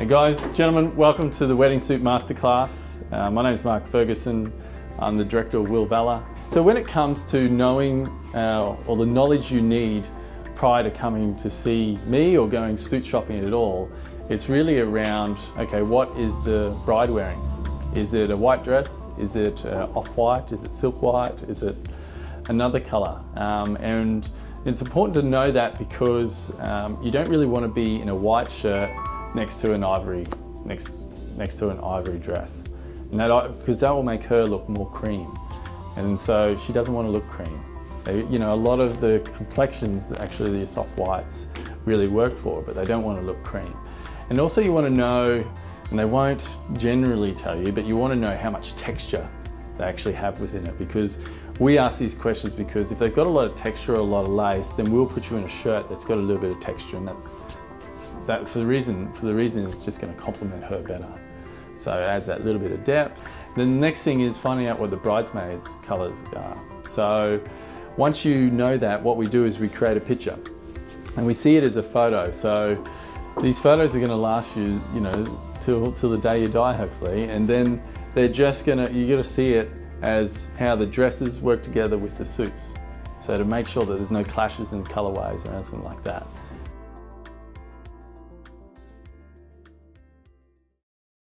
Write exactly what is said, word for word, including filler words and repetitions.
guys, gentlemen, welcome to the Wedding Suit Masterclass. Uh, my name is Mark Ferguson. I'm the director of Will Valla. So when it comes to knowing uh, or the knowledge you need prior to coming to see me or going suit shopping at all, it's really around, okay, what is the bride wearing? Is it a white dress? Is it uh, off-white? Is it silk white? Is it another colour? Um, and it's important to know that because um, you don't really want to be in a white shirt next to an ivory, next, next to an ivory dress. And that, because that will make her look more cream. And so she doesn't want to look cream. They, you know, a lot of the complexions, actually the soft whites really work for, but they don't want to look cream. And also you want to know, and they won't generally tell you, but you want to know how much texture they actually have within it, because we ask these questions because if they've got a lot of texture or a lot of lace, then we'll put you in a shirt that's got a little bit of texture, and that's that for the reason for the reason it's just going to complement her better. So it adds that little bit of depth. Then the next thing is finding out what the bridesmaids' colours are. So once you know that, what we do is we create a picture, and we see it as a photo. So these photos are going to last you, you know, till till the day you die, hopefully, and then they're just gonna, you're gonna see it as how the dresses work together with the suits. So to make sure that there's no clashes in colorways or anything like that.